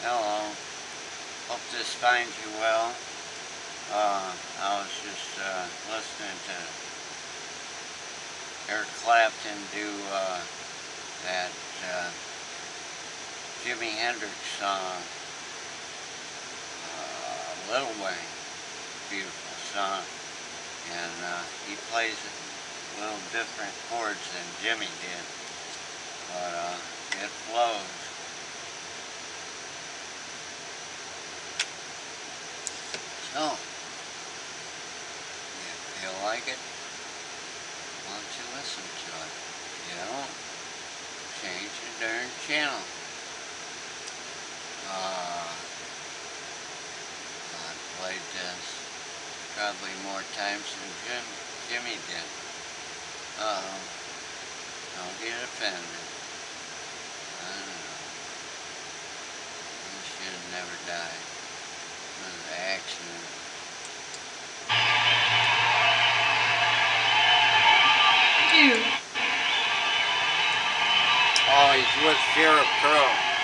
Hello. Hope this finds you well. I was just listening to Eric Clapton do that Jimi Hendrix song, Little Way. Beautiful song. And he plays a little different chords than Jimmy did. But it flows. So, if you feel like it, why don't you listen to it? If you don't, change the darn channel. I've played this probably more times than Jimmy did. Don't get offended. I don't know. He should have never died. It was an accident. Oh, he's with Sheryl.